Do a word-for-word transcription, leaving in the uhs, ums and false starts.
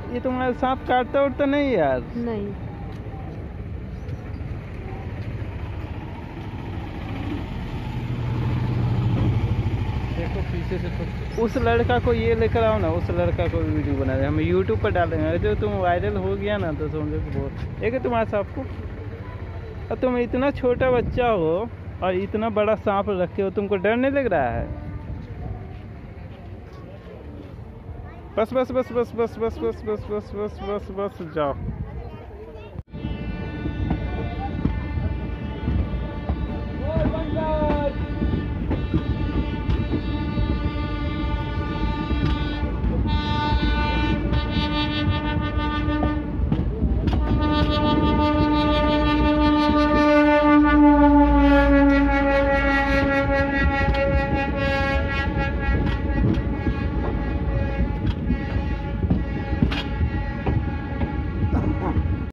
ये तुम्हारा सांप काटता उड़ता नहीं यार? नहीं। देखो पीछे से तो उस लड़का को ये लेकर आओ ना, उस लड़का को भी वीडियो बना रहे हम यूट्यूब पर डालेंगे। जो तुम वायरल हो गया ना तो समझो कि बहुत एक है तुम्हारे सांप को। और तुम इतना छोटा बच्चा हो और इतना बड़ा सांप रखे हो, तुमको डर नहीं लग रहा है? बस बस बस बस बस बस बस बस बस बस बस बस जाओ।